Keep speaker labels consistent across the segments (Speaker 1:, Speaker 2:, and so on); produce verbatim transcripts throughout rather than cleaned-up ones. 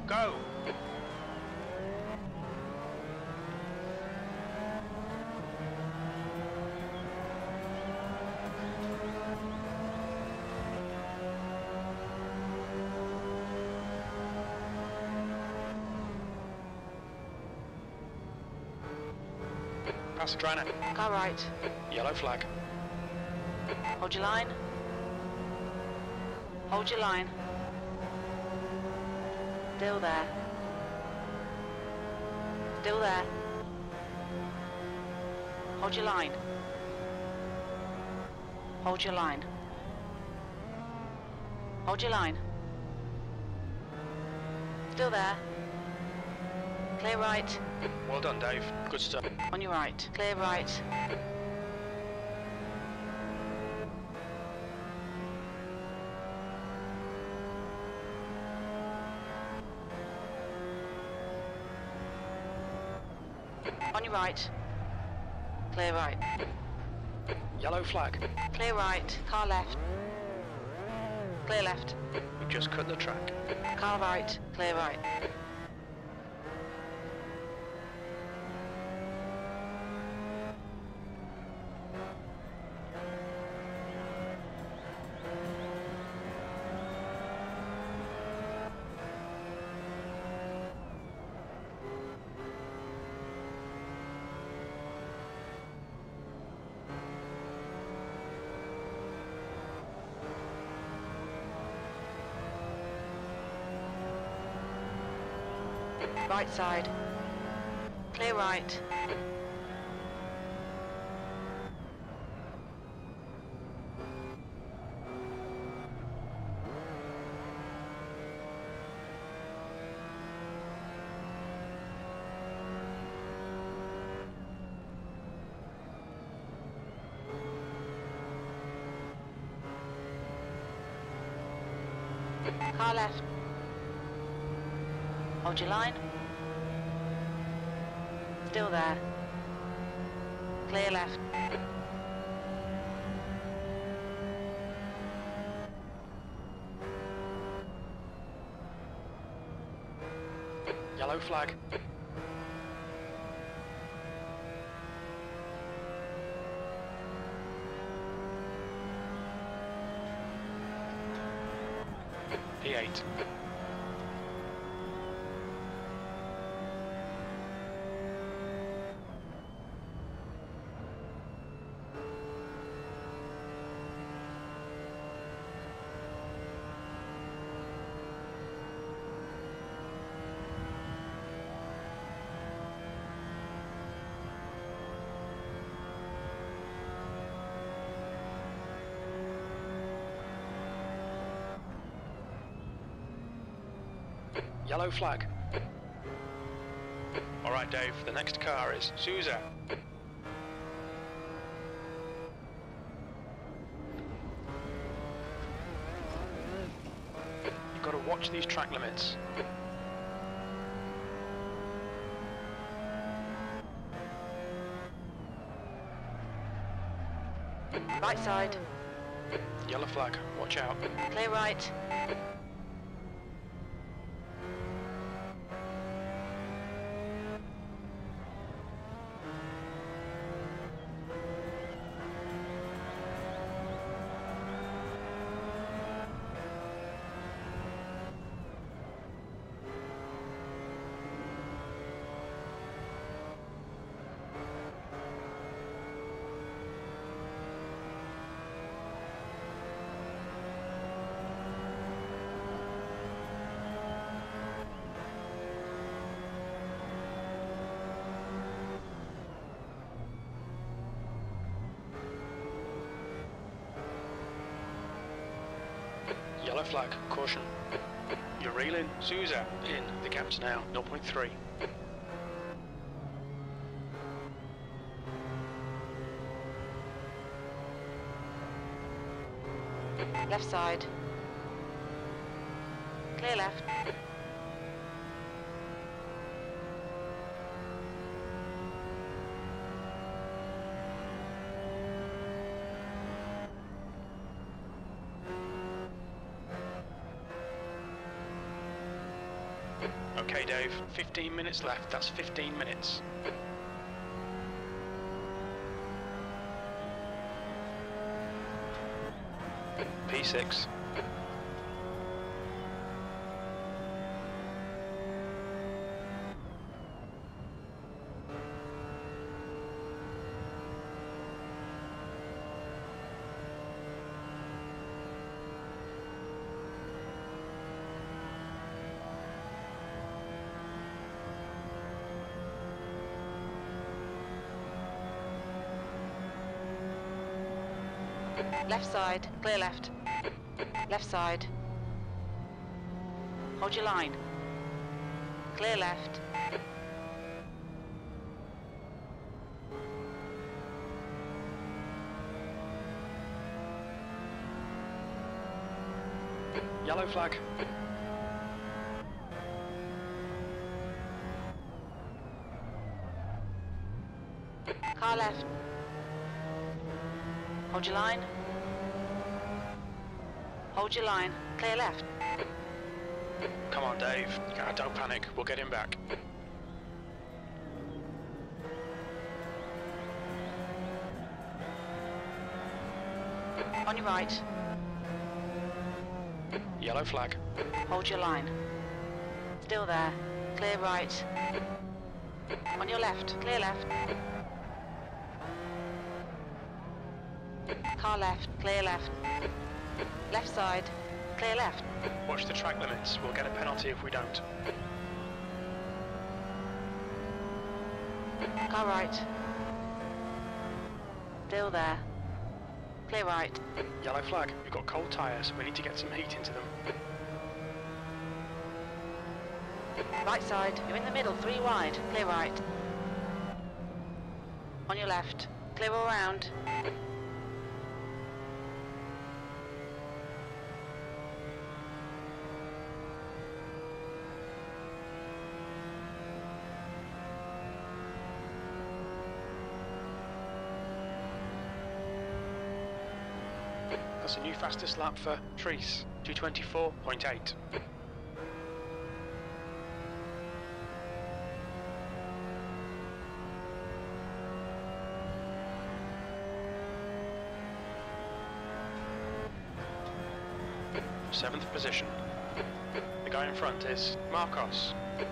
Speaker 1: Go! Pass the trainer.
Speaker 2: Car right.
Speaker 1: Yellow flag.
Speaker 2: Hold your line. Hold your line. Still there. Still there. Hold your line. Hold your line. Hold your line. Still there. Clear right.
Speaker 1: Well done, Dave. Good stuff.
Speaker 2: On your right. Clear right. On your right. Clear right.
Speaker 1: Yellow flag.
Speaker 2: Clear right. Car left. Clear left.
Speaker 1: We've just cut the track.
Speaker 2: Car right. Clear right. Right side. Clear right. Car left. Hold your line. Still there. Clear left.
Speaker 1: Yellow flag. P eight. Yellow flag. All right, Dave, the next car is Souza. You've got to watch these track limits.
Speaker 2: Right side.
Speaker 1: Yellow flag, watch out.
Speaker 2: Clear right.
Speaker 1: Yellow flag, caution. You're reeling, Souza, in. The gap's now zero point three.
Speaker 2: Left side. Clear left.
Speaker 1: Okay, Dave, fifteen minutes left. That's fifteen minutes. P six.
Speaker 2: Left side, clear left. Left side. Hold your line. Clear left.
Speaker 1: Yellow flag.
Speaker 2: Car left. Hold your line. Hold your line. Clear left.
Speaker 1: Come on, Dave. Uh, don't panic. We'll get him back.
Speaker 2: On your right.
Speaker 1: Yellow flag.
Speaker 2: Hold your line. Still there. Clear right. On your left. Clear left. Car left. Clear left. Left side. Clear left.
Speaker 1: Watch the track limits. We'll get a penalty if we don't.
Speaker 2: Car right. Still there. Clear right.
Speaker 1: Yellow flag. We've got cold tyres. We need to get some heat into them.
Speaker 2: Right side. You're in the middle. Three wide. Clear right. On your left. Clear all round.
Speaker 1: That's a new fastest lap for Treese, two twenty-four point eight. Seventh position. The guy in front is Marcos.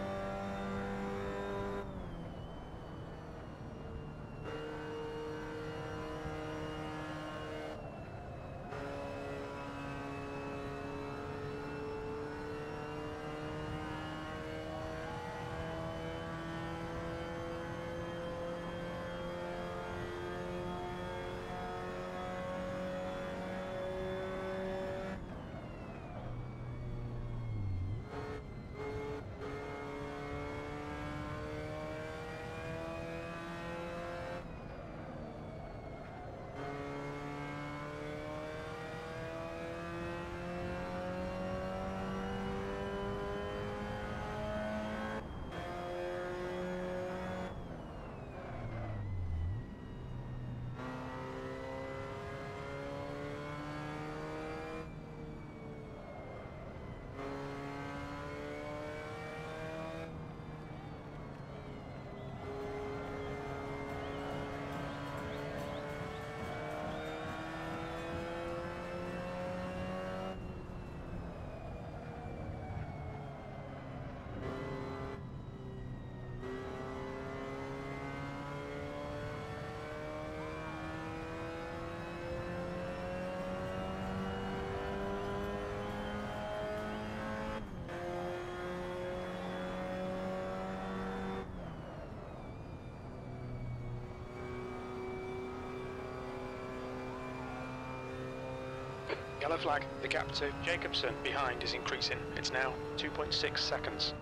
Speaker 1: Yellow flag. The gap to Jacobsen behind is increasing. It's now two point six seconds.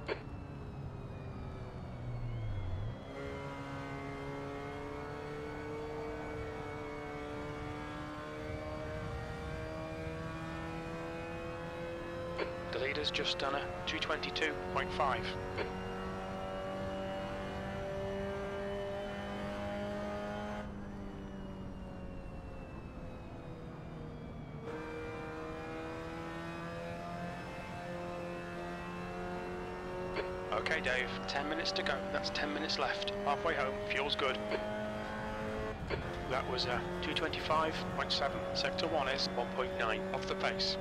Speaker 1: The leader's just done a two twenty-two point five. Okay, Dave, ten minutes to go. That's ten minutes left. Halfway home, fuel's good. That was uh, two twenty-five point seven. Sector one is one point nine off the pace.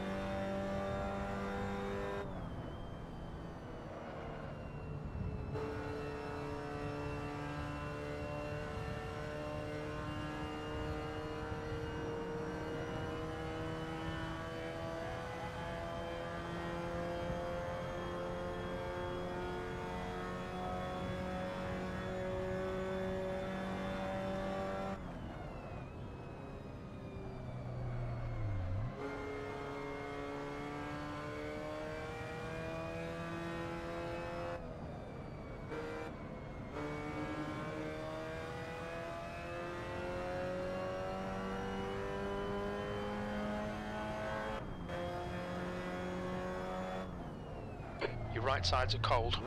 Speaker 1: Your right sides are cold.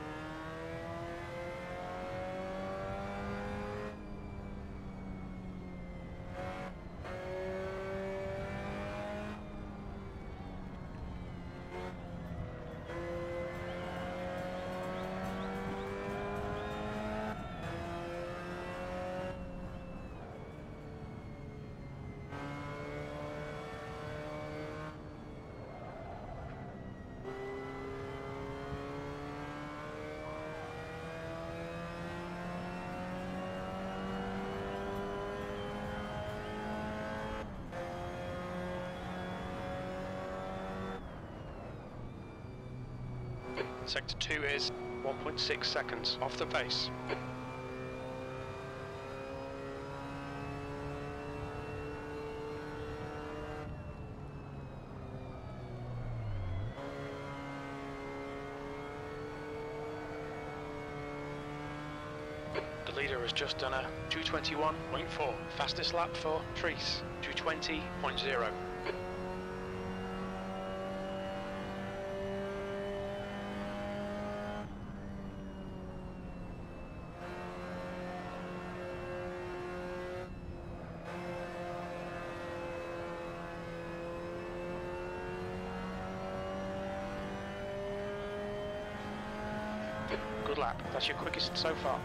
Speaker 1: Sector two is one point six seconds off the pace. The leader has just done a two twenty-one point four. Fastest lap for Treese, two twenty point zero. Good lap. That's your quickest so far.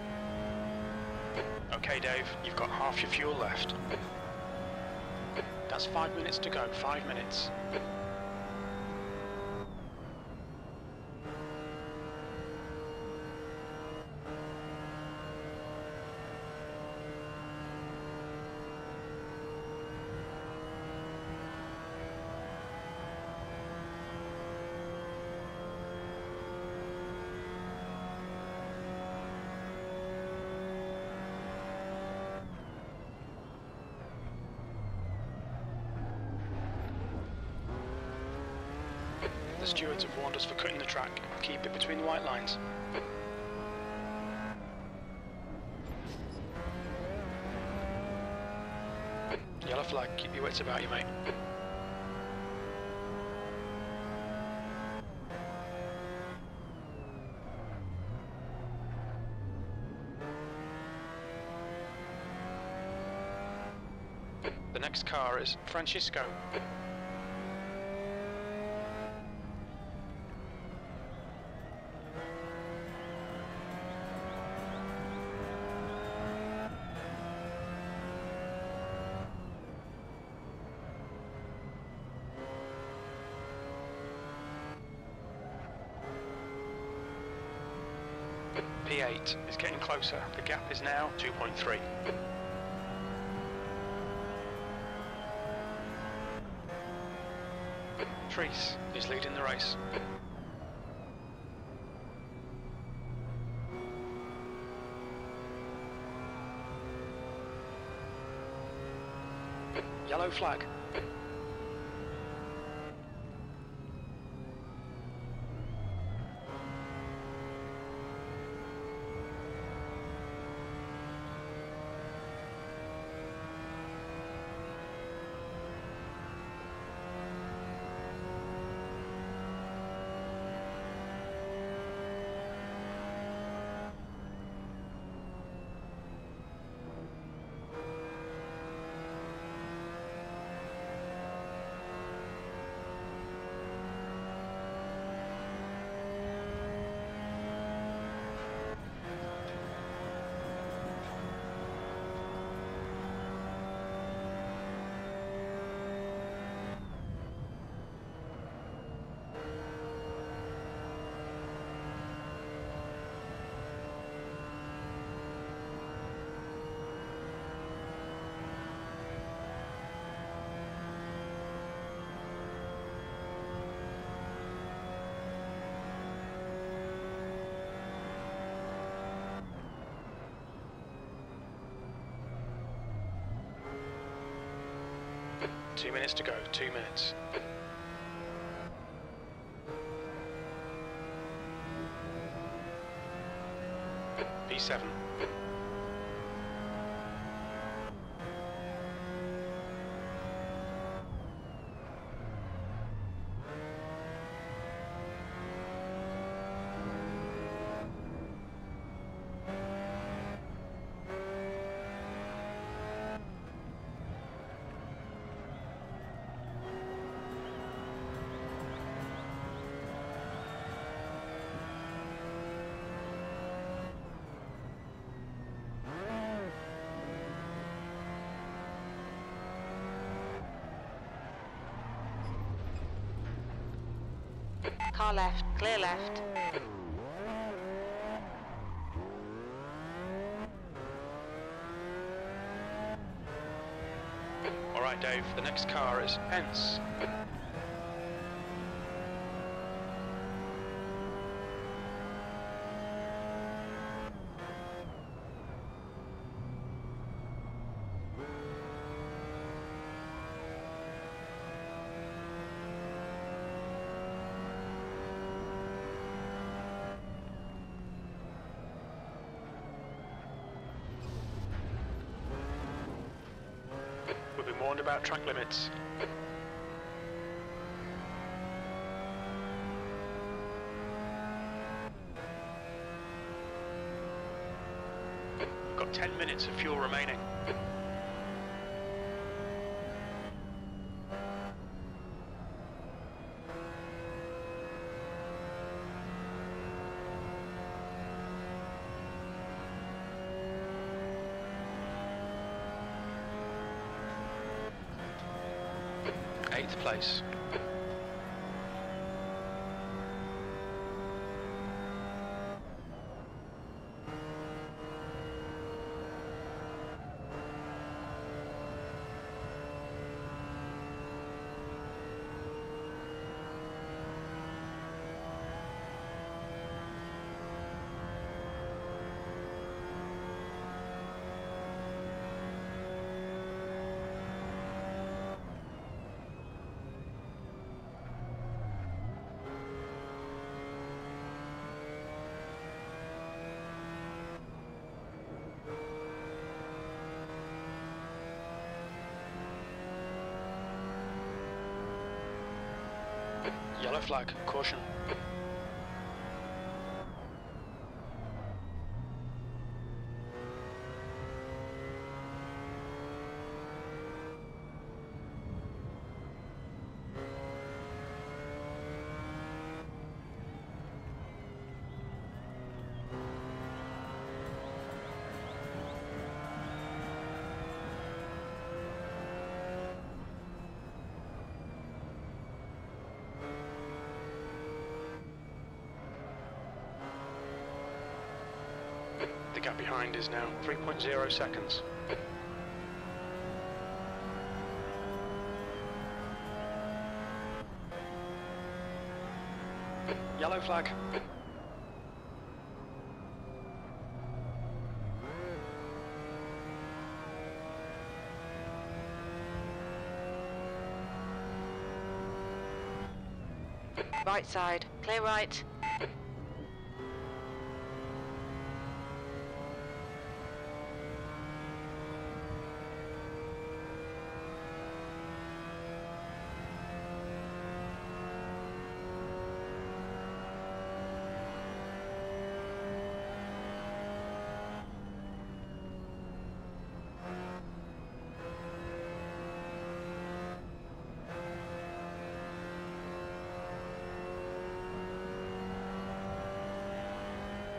Speaker 1: Okay, Dave, you've got half your fuel left. That's five minutes to go, five minutes. The stewards have warned us for cutting the track. Keep it between the white lines. Yellow flag, keep your wits about you, mate. The next car is Francisco. P eight is getting closer. The gap is now two point three. Trees is leading the race. Yellow flag. Two minutes to go, two minutes. P seven.
Speaker 2: Car left, clear left.
Speaker 1: All right, Dave, the next car is Pence. We've been warned about track limits. We've got ten minutes of fuel remaining. place. Yellow flag, caution. The gap behind is now three point zero seconds. Yellow flag.
Speaker 2: Right side, clear right.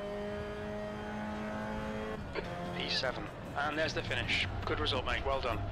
Speaker 1: P seven. And there's the finish. Good result, mate. Well done.